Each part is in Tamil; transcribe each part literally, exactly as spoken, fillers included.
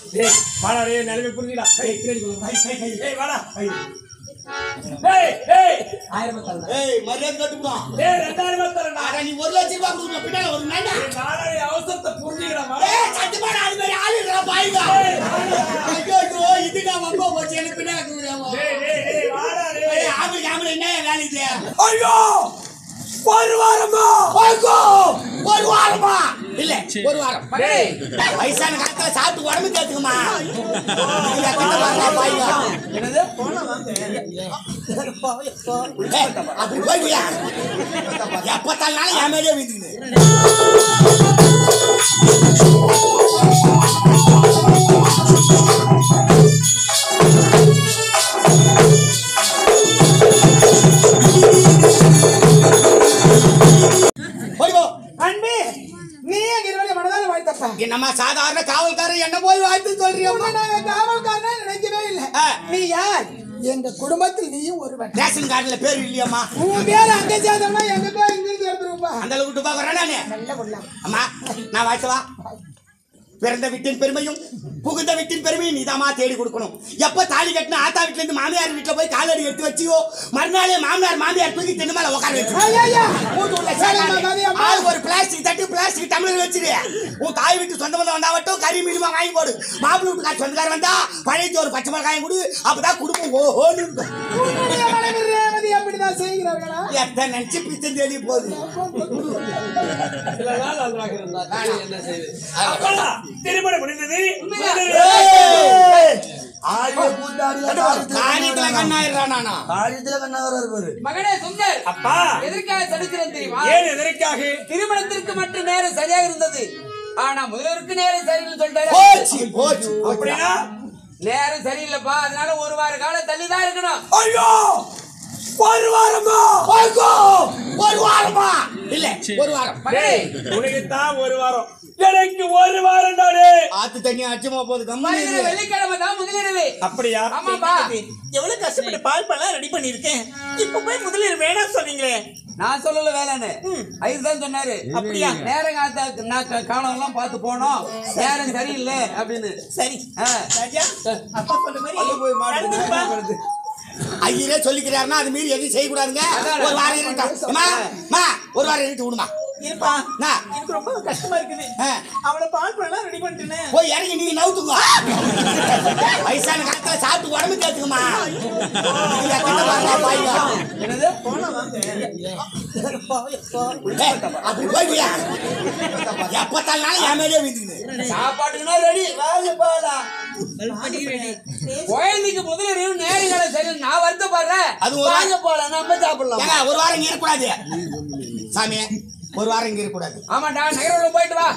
ஏய் வாடா டேய் நிலைமை புரிஞ்சுடா. ஏய் கிரேடி கொடு. Hi hi hi. ஏய் வாடா. ஏய் ஏய் ஆயிரம் தரடா. ஏய் மரியாதை கட்டுடா. ஏய் ரெண்டாயிரம் தரடா. அட நீ ஒரு லட்சம் ரூபாய் கொடுங்க பின்னால ஒரு நைனா. ஏய் வாடா டேய் அவசரத்தை புரிஞ்சுடா வா. ஏய் சத்தியமா அது மாதிரி ஆளுடா பாய்டா. ஐயோ இதுக்கு வம்போ போச்சு எனக்கு பின்னால குடுறேமா. டேய் டேய் டேய் வாடா டேய். ஏய் ஆம்பளை ஆம்பளை என்ன வேலை இது? ஐயோ ஒரு வாரமா போய்கோ ஒரு வாரமா இல்ல ஒரு வாரம் டேய் வயசான காலத்துல சாப்பிட்டு உடம்பு தேத்துக்குமா நீங்க கிட்ட வரலாம் பாய்ங்க என்னது போன வாங்க அப்படி போய்யா எப்ப தள்ளாலும் என் மேலே வீட்டுக்கு என்னம்மா சாதாரண காவல்காரன் என்ன போய் வாழ்த்து சொல்றியா? காவல்காரன் நினைக்கவே இல்லை. நீ யார்? எங்க குடும்பத்தில் நீயும் ஒருவன். ரேஷன் கார்டுல பேர் இல்லையம்மா. உன் பேர் அங்க சேர்ந்தோம்னா எங்க பேர் இங்க இருந்து எடுத்துருப்பா. அந்த அளவுக்கு பாக்குறேன் நானே. நல்ல உள்ள அம்மா நான் வாய்ச்சவா பிறந்த வீட்டின் பெருமையும் புகுந்த வீட்டின் பெருமையும் நீதாமா தேடி கொடுக்கணும். எப்ப தாலி கட்டின ஆத்தா வீட்டுல இருந்து மாமியார் வீட்டுல போய் காலடி எடுத்து வச்சியோ மறுநாளே மாமியார் மாமியார் தூக்கி தின்னு மேல உட்கார வச்சு ஒரு பிளாஸ்டிக் தட்டி பிளாஸ்டிக் தமிழ் வச்சிரு. உன் தாய் வீட்டு சொந்த பந்தம் வந்தாவட்டும் கறி மீனுமா வாங்கி போடு. மாப்பிள்ளை வீட்டுக்கார சொந்தக்காரர் வந்தா பழைய ஒரு பச்சை மிளகாயும் கொடு. அப்பதான் குடும்பம் ஓஹோன்னு அப்படிதான் செய்கிறார்களா? எத்தனை நினைச்சு பிச்சை தேடி போகுது. திருமணம் முடிந்தது. மகனே சுந்தர் அப்பா எதற்காக தடுக்கிறேன் தெரியுமா? ஏன் எதற்காக? திருமணத்திற்கு மட்டும் நேரம் சரியாக இருந்தது. ஆனா முதல்வருக்கு நேரம் சரியில்லை சொல்லிட்டாரு. அப்படின்னா நேரம் சரியில்லைப்பா. அதனால ஒரு வார காலம் தள்ளிதான் இருக்கணும். ஐயோ ஒரு வாரமா ஒரு வாரமா இல்ல ஒரு வாரம் உனக்குத்தான் ஒரு வாரம் எனக்கு ஒரு வாரம் தானே. ஆத்து தண்ணி அச்சுமா போகுது. வெள்ளிக்கிழமை தான் முதலிரவு. அப்படியா? ஆமாப்பா. எவ்வளவு கஷ்டப்பட்டு பால் பழம் ரெடி பண்ணிருக்கேன். இப்ப போய் முதலில் வேணாம் சொன்னீங்களே. நான் சொல்லல வேலைன்னு ஐதான் சொன்னாரு. அப்படியா? நேரம் காத்த காலம் எல்லாம் பார்த்து போனோம். நேரம் சரியில்லை அப்படின்னு. சரி ராஜா அப்பா சொன்ன மாதிரி ஐயரே சொல்லிக்கிறாருன்னா அது மீறி எதுவும் செய்யக்கூடாதுங்க. ஒரு வாரம் இருக்கட்டும். ஒரு வாரம் இருந்து விடுமா இருப்பா. எனக்கு ரொம்ப கஷ்டமா இருக்குது. அவளை பால் பழம் ரெடி பண்ணிட்டேன். போய் இறங்கி நீங்க நவுத்துங்க. வயசான காலத்துல சாப்பிட்டு உடம்பு தேத்துக்குமா என்னது போன வாங்க அப்படி போய்யா எப்ப தள்ளாலும் என் மேலே வீட்டுக்கு சாப்பாட்டுக்குன்னா ரெடி வாங்கப்பாடா. குழந்தைக்கு முதலிரவு நேரம் சரி நான் வருத்தப்படுறேன். அது வாங்க போலாம் நம்ம சாப்பிடலாம். ஒரு வாரம் இங்க இருக்கக்கூடாது சாமி. ஒரு வாரம் இங்க இருக்கக்கூடாது. ஆமாடா நகரோட போயிட்டு வா.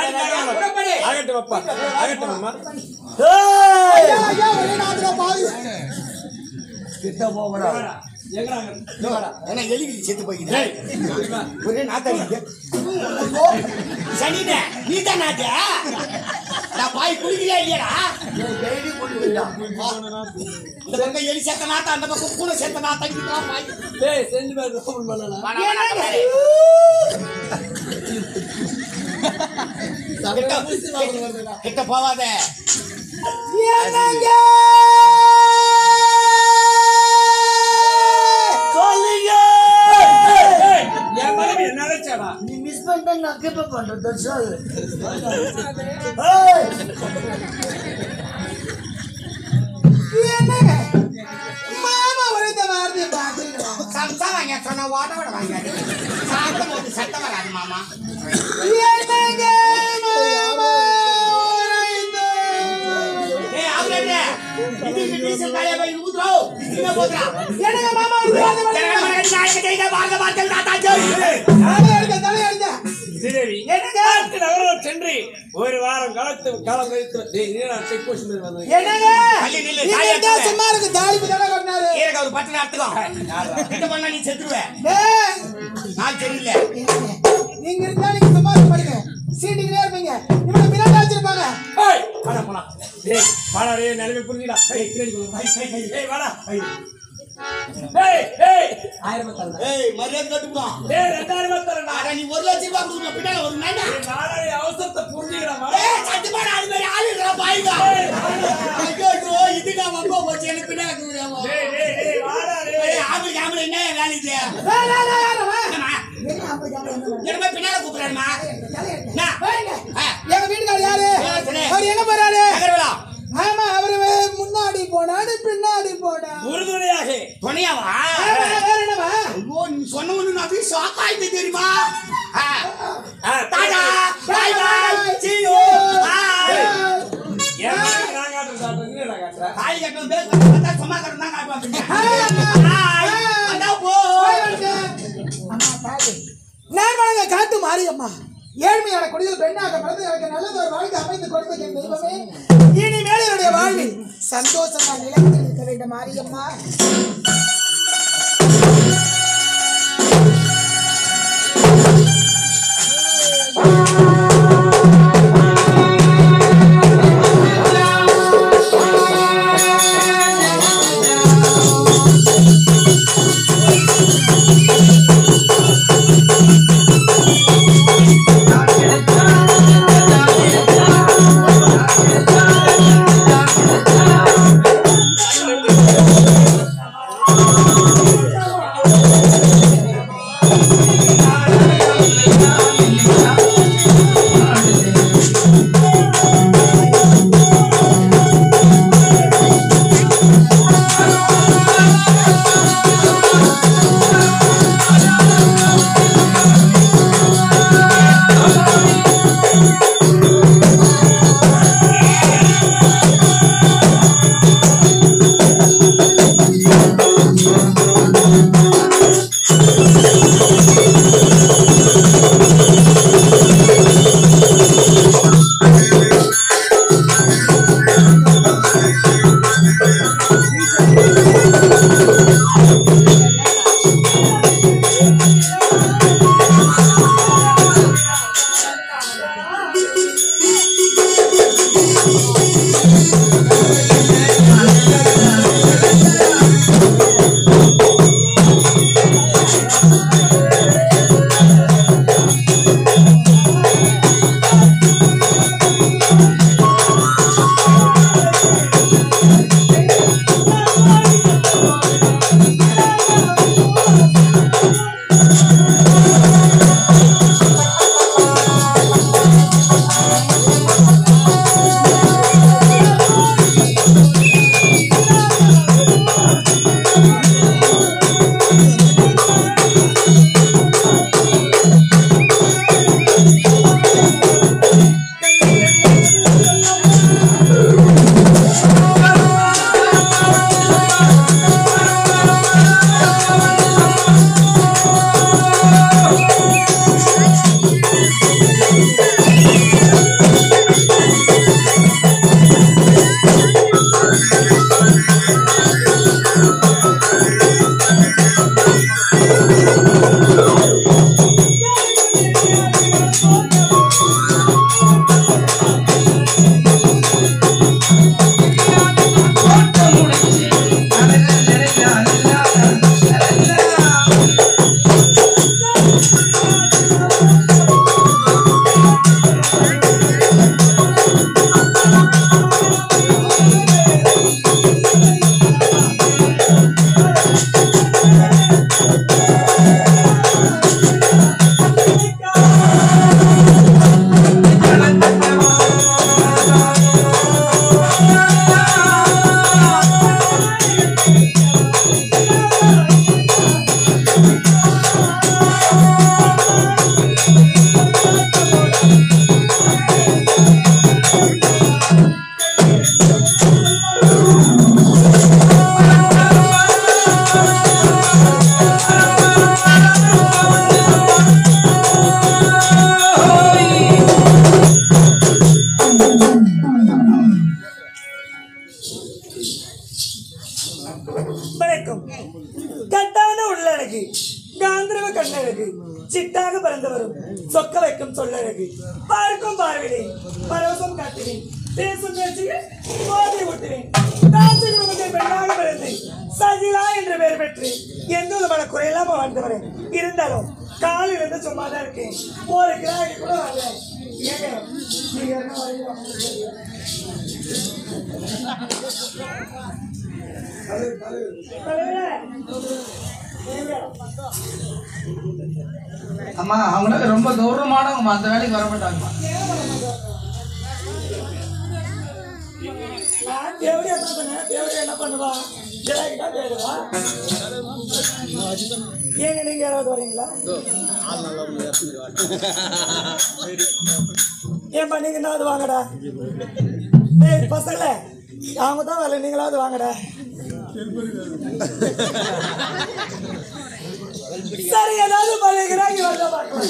கிட்ட போகடா. ஏன்னா எலிக்கு செத்து போய்க்குது. ஒரே நாத்தாடி சனினே நீ தான் நாட்ட. நான் பாய் குளிக்கிறியா இல்லையா? இந்த பக்கம் எலி செத்த நாத்தா அந்த பக்கம் பூனை செத்த நாத்தா பாய். ஏய் செஞ்சு பாரு ஓபன் பண்ணலாம். கிட்ட போவாத. நீ மிஸ் பண்ணா நான் கேப்ப பண்றேன் தர்ஷால். மாமா ஒரேத வார்த்தை பாக்குறீங்க. சம்சா வாங்க சொன்னா வாட வாட வாங்க. சாப்பிடும் போது சத்தம் வராது மாமா. என்னங்க மாமா ஏய் அவரே இது டீசல் காலியா போய் ஊதுறோ. இங்க போடுறா. என்னங்க மாமா ஊதுறாத மாதிரி நாயக ஜெயித பாரத பாரத தாத்தா ஜெய். தலை எடுங்க தலை எடுங்க. சிதேவி என்னங்க நகரம் சென்று ஒரு வாரம் காலத்து காலம் கழித்து டேய் நீடா செக் போஸ்ட் மேல வந்து என்னங்க கல்லி நில்லு தாயா சும்மா இருக்கு தாலி பதல கர்னாரு. ஏறக ஒரு பட்டு நடத்துறோம். கிட்ட பண்ணா நீ செத்துருவே. டேய் நான் தெரியல. நீங்க இருந்தா நீங்க சும்மா இருப்பீங்க. சீண்டிங்கனே இருப்பீங்க. இவங்க பின்னாடி வச்சிருப்பாங்க. ஏய் வாடா போலாம். டேய் வாடா டேய் நிலைமை புரிஞ்சுடா. ஏய் கிரேடி கொடு. Hi hi hi. ஏய் வாடா. ஏய் ஏய் ஆயிரம் தரடா. ஏய் மரியாதை கட்டுடா. ஏய் ரெண்டாயிரம் தரடா. அட நீ ஒரு லட்சம் ரூபாய் கொடுங்க பின்னால ஒரு நைனா. நாளை அவசரத்தை புரிஞ்சுக்கடா. ஏய் சத்தியமா அது மாதிரி ஆளுடா பாய்ங்க. என்ன பின்னால கூப்பிடுறாருமா எங்க வீட்டுக்காரர் யாரு அவர் எங்க போறாரு ஆமா அவரு முன்னாடி போனாரு பின்னாடி போனாரு உறுதுணையாக துணையாவா வேற என்னவா ஐயோ நீ சொன்ன ஒண்ணு நான் அப்படியே ஷாக் ஆயிட்டு தெரியுமா tata bye bye see you bye நான் காட்டுறேன் சாப்பிடுங்க நான் காட்டுறேன் காய் கட்டணும் பேர் பார்த்தா சும்மா கட்டணும் தான் காட்டுவாங்க ஹாய் அடா போ அம்மா பாரு நான் வணங்க காட்டு மாரியம்மா ஏழ்மையான குடியில் பெண்ணாக பிறந்து எனக்கு நல்லது ஒரு வாழ்க்கை அமைந்து கொடுத்த என் தெய்வமே இனிமேல் என்னுடைய வாழ்வில் சந்தோஷமா நிலைத்து இருக்க வேண்டும் மாரியம்மா வணக்கம். கட்டான உள்ளழகு, காந்திரவ கண்ணழகு, சிட்டாக பறந்து வரும் சொக்க வைக்கும் சொல்லழகு, பார்க்கும் பார்வையை பரவசம் காட்டுவேன், பேசும் பேச்சுகள் போதை ஊட்டுவேன், தாசி குடும்பத்தை பெண்ணாக பிறந்து சகிலா என்று பெயர் பெற்று எந்த விதமான குறையில்லாம வாழ்ந்தவரேன். இருந்தாலும் காலில் இருந்து சும்மா தான் இருக்கேன். ஒரு கிராக்கி கூட வரல. ஏங்க நீங்க என்ன வரீங்க? அம்மா அவங்களுக்கு ரொம்ப தூரமானவங்க அந்த வேலைக்கு வர மாட்டாங்கம்மா. நான் தேவடி என்ன பண்ணேன், தேவடி என்ன பண்ணுவான், ஜெயகிட்டா போயிடுவா. ஏங்க நீங்க யாராவது வரீங்களா? ஏன்பா நீங்க என்னாவது வாங்கடா. ஏய் பசங்களே, அவங்க தான் வரல, நீங்களாவது வாங்கடா. சரி ஏதாவது பண்ணுகிறாங்க வந்து பார்க்கலாம்.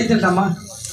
கைத்தட்டம்மா.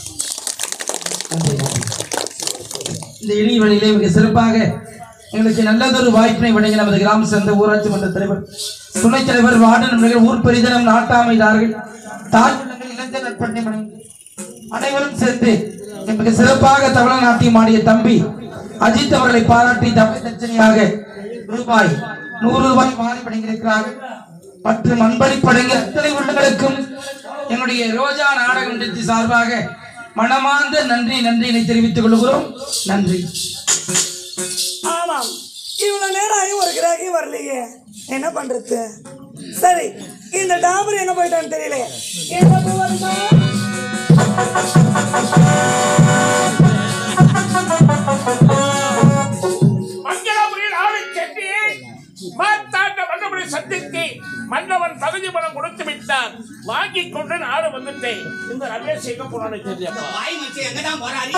இந்த இணைய வழியிலே மிக சிறப்பாக எங்களுக்கு நல்லதொரு வாய்ப்பினை வழங்கி நமது கிராம சேர்ந்த ஊராட்சி மன்ற தலைவர், துணைத் தலைவர், வார்டு நண்பர்கள், ஊர் பெரிதனம், நாட்டாமைதார்கள், தாய் உள்ளங்கள், இளைஞர் நற்பணி அனைவரும் சேர்ந்து மிக சிறப்பாக தமிழ நாட்டியம் ஆடிய தம்பி அஜித் அவர்களை பாராட்டி தமிழ் தட்சணையாக ரூபாய் நூறு ரூபாய் மாறி வழங்கியிருக்கிறார்கள். மற்றும் அன்பளிப்படைங்க அத்தனை உள்ளங்களுக்கும் என்னுடைய ரோஜா நாடகம் நிறுத்தி சார்பாக மனமார்ந்த நன்றி நன்றியினை தெரிவித்துக் கொள்கிறோம். நன்றி. ஆமாம், இவ்வளவு நேரம் ஆகி ஒரு கிராகி வரலையே, என்ன பண்றது? சரி, இந்த டாபர் எங்க போயிட்டான்னு தெரியல. எங்க போவாருமா? மஞ்சளாபுரியில் ஆளை சென்று மாத்தாண்ட மன்னபுரி சந்தித்து மன்னவன் தகுதி பணம் கொடுத்து விட்டார். வாங்கி கொண்டு நாடு வந்துட்டேன். இந்த ரமேஷ் எங்க போனான்னு தெரியப்பா. வாய் மச்சி எங்கதான் போறாரு?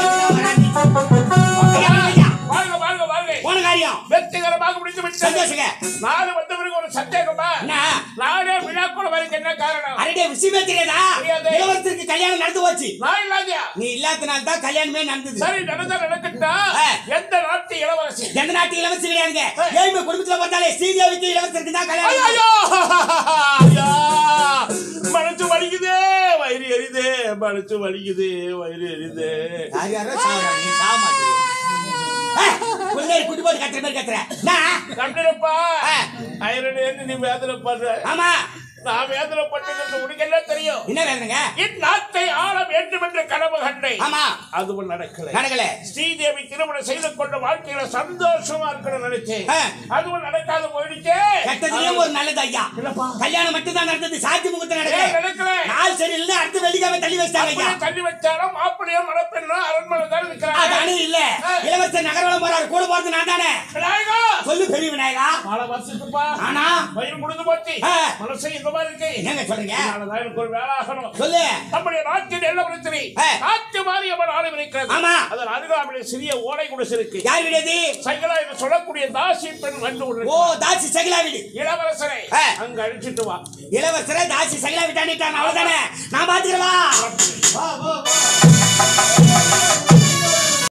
வாழ்க வாழ்க வாழ்க. போன காரியம் வெற்றிகரமாக முடித்து விட்டேன். சந்தோஷங்க. நாடு வந்த பிறகு ஒரு சந்தேகமா? நாடே விழாக்குள்ள வரைக்கும் என்ன காரணம்? அரே விஷயமே தெரியாதா? இளவரசருக்கு கல்யாணம் நடந்து போச்சு. நான் இல்லாதயா? நீ இல்லாதனால தான் கல்யாணமே நடந்தது. சரி, நடந்தா நடக்கட்டா. எந்த நாட்டு இளவரசி? எந்த நாட்டு இளவரசி கிடையாதுங்க. ஏய்மை குடும்பத்துல பார்த்தாலே ஸ்ரீதேவிக்கு இளவரசருக்கு தான் கல்யாணம். ஐயோ ஐயா, மனசு வலிக்குதே, வயிறு எரியுதே, மனசு வலிக்குது, வயிறு எரியுதே. யார் யாரோ சாவறாங்க, நீ சாவ மாட்டீங்க. புள்ளைய குட்டி போட்டு கத்துற மாதிரி கத்துற. நான் கண்டிப்பா ஐரனே நீ வேதனை பண்ற. ஆமா, நான் வேதனை பட்டது உனக்கு என்ன தெரியும்? என்ன வேதனைங்க? என் நாட்டை ஆள வேண்டும் என்ற கனவு கண்டேன். ஆமா, அதுவும் நடக்கல. நடக்கல. ஸ்ரீதேவி திருமணம் செய்து கொண்ட வாழ்க்கையில சந்தோஷமா இருக்கணும்னு நினைச்சேன். அதுவும் நடக்காத போயிடுச்சே. கெட்டதுலயும் ஒரு நல்லது ஐயா. கல்யாணம் மட்டும் தான் நடந்தது, சாட்சி முகூர்த்தம் நடக்கல. நடக்கல. நாள் சரியில்லை, அடுத்த வெள்ளிக்கிழமை தள்ளி வச்சாங்க ஐயா. தள்ளி வச்சாலும் மாப்பிள்ளையோ மணப்பெண்ணோ அரண்மனை தான் இருக்கிறாங்க. அதானே இல்ல, இளவரசர் நகர்வலம் போறாரு, கூட போறது நான் தானே. விநாயகா சொல்லு பெரிய விநாயகா. பல வருஷத்துப்பா ஆனா வயிறு முடிந்து போச்சு, மனசு இந்த மாதிரி இருக்கு. என்னங்க சொல்றீங்க? எனக்கு ஒரு வேலை ஆகணும். சொல்லு. நம்முடைய நாட்டில் என்ன பிரச்சனை? நாட்டு மாரியம்மன் ஆலயம் இருக்கிறது. ஆமா, அதன் அருகாமையில் சிறிய ஓடை குடிசை இருக்கு. யார் வீடு? சைகலா என்று சொல்லக்கூடிய தாசி பெண் வந்து கொண்டு. ஓ, தாசி சைகலா வீடு. இளவரசரை அங்க அழிச்சிட்டு வா. இளவரசரை தாசி சைகலா வீட்டானிட்டான், அவ்வளவுதானே. நான் பாத்துக்கிறவா. வா வா வா.